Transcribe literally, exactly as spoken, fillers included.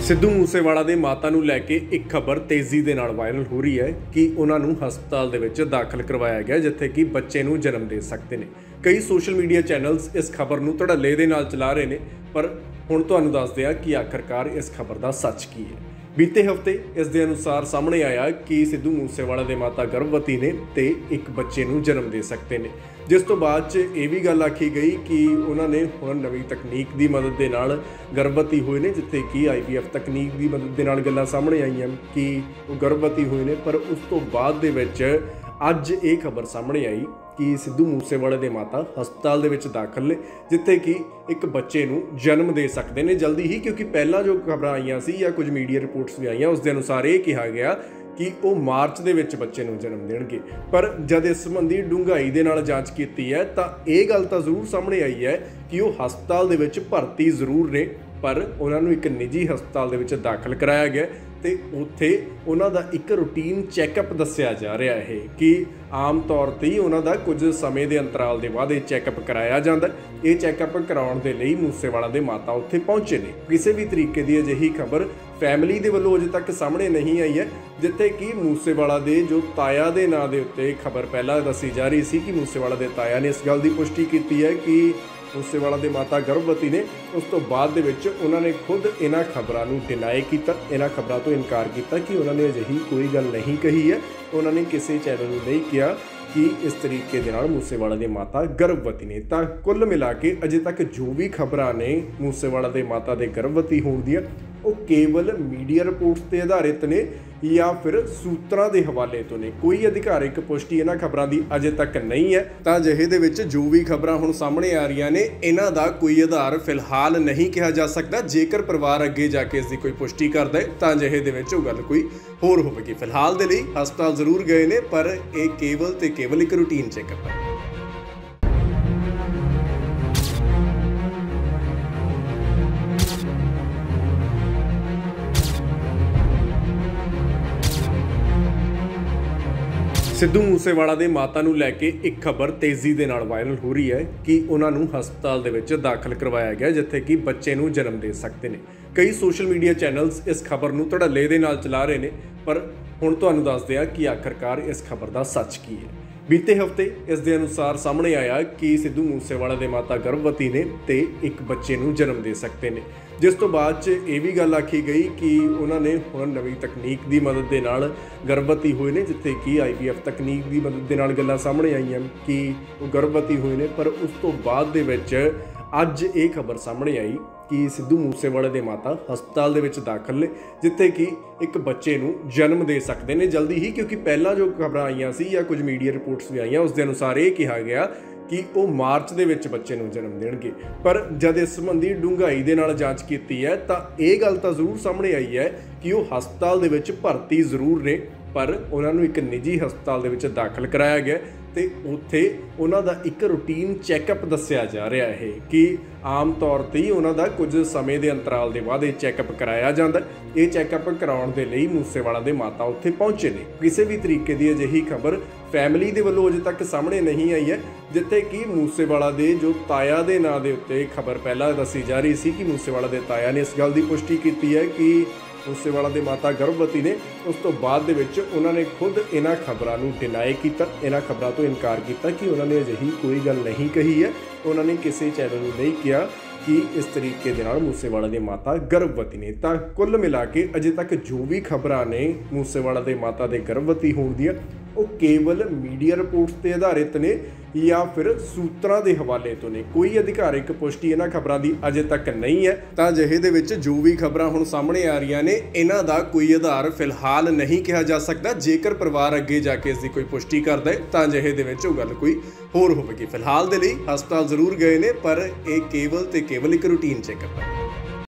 ਸਿੱਧੂ ਮੂਸੇਵਾਲਾ ਦੇ ਮਾਤਾ ਨੂੰ ਲੈ ਕੇ ਇੱਕ ਖਬਰ ਤੇਜ਼ੀ ਦੇ ਨਾਲ ਵਾਇਰਲ ਹੋ ਰਹੀ ਹੈ ਕਿ ਉਹਨਾਂ ਨੂੰ ਹਸਪਤਾਲ ਦੇ ਵਿੱਚ ਦਾਖਲ ਕਰਵਾਇਆ ਗਿਆ ਜਿੱਥੇ ਕਿ ਬੱਚੇ ਨੂੰ ਜਨਮ ਦੇ ਸਕਦੇ ਨੇ। ਕਈ ਸੋਸ਼ਲ ਮੀਡੀਆ ਚੈਨਲਸ ਇਸ ਖਬਰ ਨੂੰ ਧੜੱਲੇ ਦੇ ਨਾਲ ਚਲਾ ਰਹੇ ਨੇ, ਪਰ ਹੁਣ ਤੁਹਾਨੂੰ ਦੱਸਦੇ ਆ ਕਿ ਆਖਰਕਾਰ ਇਸ ਖਬਰ ਦਾ ਸੱਚ ਕੀ ਹੈ। बीते हफ्ते इस दे अनुसार सामने आया कि सिद्धू मूसेवाला दे माता गर्भवती ने ते एक बच्चे नूं जन्म दे सकते हैं, जिस तो बाद च ये भी गल आखी गई कि उन्होंने हुण नवीं तकनीक की मदद के नाल गर्भवती हुए ने, जिथे कि आई वी एफ तकनीक की मदद के नाल गल्लां सामने आईयां कि वो गर्भवती हुए ने। पर उस तो बाद दे विच अज ये खबर सामने आई कि सिद्धू मूसेवाले दे माता हस्पताल दे विच दाखल ने, जिथे कि एक बच्चे नूं जन्म दे सकते हैं जल्दी ही। क्योंकि पहला जो खबर आईयां सी या कुछ मीडिया रिपोर्ट्स भी आईयां उस दे अनुसार ये कहा गया कि वो मार्च दे विच बच्चे नूं जन्म देणगे। पर जद इस संबंधी डूंघाई दे नाल जांच कीती है तां ये गल तां जरूर सामने आई है कि वो हस्पताल दे विच भर्ती जरूर ने, पर उन्हां नूं एक निजी हस्पताल दे विच दाखल कराया गया ते उत्थे उन्हां दा एक रूटीन चैकअप दस्सिया जा रहा है कि आम तौर ते ही उन्हां दा कुछ समय के अंतराल के बाद चैकअप कराया जाता है। ये चैकअप कराउण दे लई मूसेवाला दे माता उत्थे पहुंचे ने। किसी भी तरीके की अजिही खबर फैमिली दे वल्लों अजे तक सामने नहीं आई है, जिथे कि मूसेवाला दे जो ताया दे नां दे उत्ते खबर पहला दसी जा रही सी कि मूसेवाला दे ताया ने इस गल की पुष्टि की है कि मूसेवाला दे माता गर्भवती ने। उस तो बाद दे विच उन्होंने खुद इन्हां खबरां नूं डिनाई कीता, इन्हां खबरां तो इनकार किया कि उन्होंने अजिही कोई गल नहीं कही है। उन्होंने किसी चैनल नूं नहीं किया कि इस तरीके दे नाल मूसेवाला दे माता गर्भवती ने। तां कुल मिला के अजे तक जो भी खबरां ने मूसेवाला दे माता दे गर्भवती होण दी वो केवल मीडिया रिपोर्ट्स ते आधारित ने या फिर सूत्रां दे हवाले तो ने। कोई अधिकारिक पुष्टि इन्हां खबरां दी अजे तक नहीं है। तां अजिहे दे विच जो भी खबरां हुण सामने आ रहीआं ने इन्हां दा कोई आधार फिलहाल नहीं कहा जा सकदा। जेकर परिवार अगे जाके इसकी कोई पुष्टि करदा है तां अजिहे दे विच गल कोई होर होवेगी। फिलहाल दे लई हस्पताल जरूर गए ने, पर यह केवल ते केवल एक रूटीन चैकअप है। सिद्धू मूसेवाला दे माता नूं लैके एक खबर तेज़ी दे नाल वायरल हो रही है कि उन्हां नूं हस्पताल दे विच दाखल करवाया गया जिथे कि बच्चे नूं जन्म दे सकते हैं। कई सोशल मीडिया चैनल्स इस खबर नूं धड़ल्ले दे नाल चला रहे हैं, पर हुण तुहानूं दसदे आ कि आखिरकार इस खबर दा सच की है। बीते हफ्ते इस दे अनुसार सामने आया कि सिद्धू मूसेवाला दे माता गर्भवती ने ते एक बच्चे नूं जन्म दे सकते हैं, जिस तो बाद च ये भी गल आखी गई कि उन्होंने हुण नवीं तकनीक की मदद के नाल गर्भवती हुए ने, जिथे कि आई वी एफ तकनीक की मदद के नाल गल्लां सामने आईयां कि वो गर्भवती हुए ने। पर उस तो बाद दे विच अज ये खबर सामने आई कि सिद्धू मूसेवाले दे माता हस्पताल दे विच दाखल ने, जिथे कि एक बच्चे नूं जन्म दे सकते हैं जल्दी ही। क्योंकि पहला जो खबर आईयां सी या कुछ मीडिया रिपोर्ट्स भी आईयां उस दे अनुसार ये कहा गया कि वो मार्च दे विच बच्चे नूं जन्म देणगे। पर जद इस संबंधी डूंघाई दे नाल जांच कीती है तां ये गल तां जरूर सामने आई है कि वो हस्पताल दे विच भर्ती जरूर ने, पर उन्हां नूं एक निजी हस्पताल दे विच दाखल कराया गया ते उत्थे उन्हां दा एक रूटीन चैकअप दस्सिया जा रहा है कि आम तौर ते ही उन्हां दा कुछ समय के अंतराल के बाद चैकअप कराया जाता है। ये चैकअप कराउण दे लई मूसेवाला दे माता उत्थे पहुंचे ने। किसी भी तरीके की अजिही खबर फैमिली दे वल्लों अजे तक सामने नहीं आई है, जिथे कि मूसेवाला दे जो ताया दे नां दे उत्ते खबर पहला दसी जा रही सी कि मूसेवाला दे ताया ने इस गल की पुष्टि की है कि मूसेवाला दे माता गर्भवती ने। उस तो बाद दे विच उन्होंने खुद इन्हां खबरां नूं डिनाई कीता, इन्हां खबरां तो इनकार किया कि उन्होंने अजिही कोई गल नहीं कही है। उन्होंने किसी चैनल नूं नहीं किया कि इस तरीके दे नाल मूसेवाला दे माता गर्भवती ने। तां कुल मिला के अजे तक जो भी खबरां ने मूसेवाला दे माता दे गर्भवती होण दी वो केवल मीडिया रिपोर्ट्स ते आधारित ने या फिर सूत्रां दे हवाले तो ने। कोई अधिकारिक पुष्टि इन्हां खबरां दी अजे तक नहीं है। तां अजिहे दे विच जो भी खबरां हुण सामने आ रहीआं ने इन्हां दा कोई आधार फिलहाल नहीं कहा जा सकदा। जेकर परिवार अगे जाके इसकी कोई पुष्टि करदा है तां अजिहे दे विच गल कोई होर होवेगी। फिलहाल दे लई हस्पताल जरूर गए ने, पर यह केवल ते केवल एक रूटीन चैकअप है।